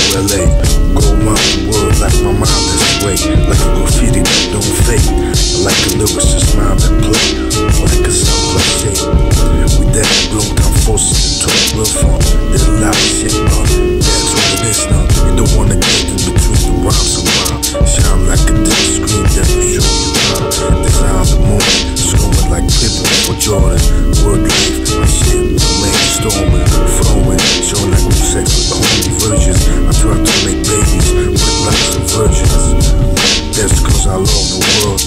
LA. Go around the world like my mind this way. Like a graffiti that don't fade. Like a lyricist mind that play. Like a sound shape. We that blown down forces to talk real fun. There's a lot of shit, but that's what it is now. You don't wanna get in between the rhymes and rhyme. Shine like a dim screen that will show you how. Design the moment, snowing like Pippen or Jordan. Word life, my shit, my man storming, flowing, showing like we're sex with the holy virgins. I try to make babies with lots of virgins. That's cause I love the world,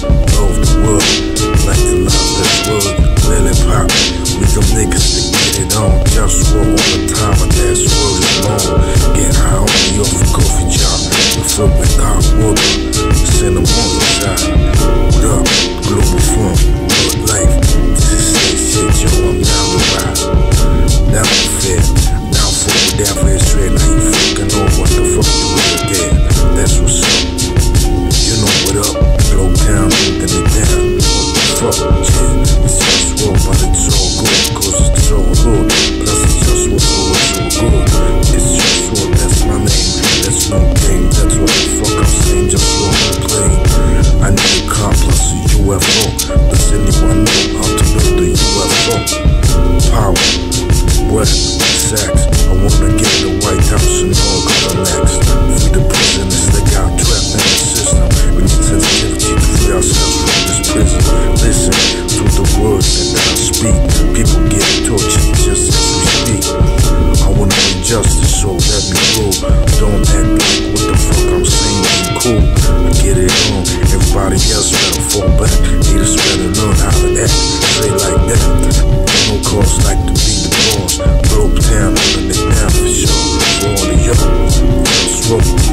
like the love that's world, really pop. We them niggas that get it on, JustWar all the time, and that's word is long. Get high on me off a coffee job, we fill with hot water, send them on the side. What up, Globalfirm, good life, this is say shit, yo, I'm down the ride. Down the fair, down forward, down for his trade, now you fucking know what the fuck you really did. That's what's up, you know what up, Glow Town, looking it down. What the fuck, yeah, it's JustWar, but it's all good, cause it's all good. Plus it's JustWar, so it's all good. It's JustWar, that's my name, that's no game, that's what the fuck I'm saying, JustWar on plane. I need a car plus a UFO. Does anyone know how to build a UFO? Power, breath, sex. I wanna get the White House and all color next. Free the prisoners that got trapped in the system. We need sensitivity to free ourselves from this prison. Listen to the words that I speak. People get tortured just as we speak. I wanna be justice, so let me go. Don't act like what the fuck I'm saying ain't cool. I get it on. Everybody else better fall back. Haters better learn how to act. Say like that. No cause like to be the boss. Broke down, holding it down for sure. For all of y'all, JustWar.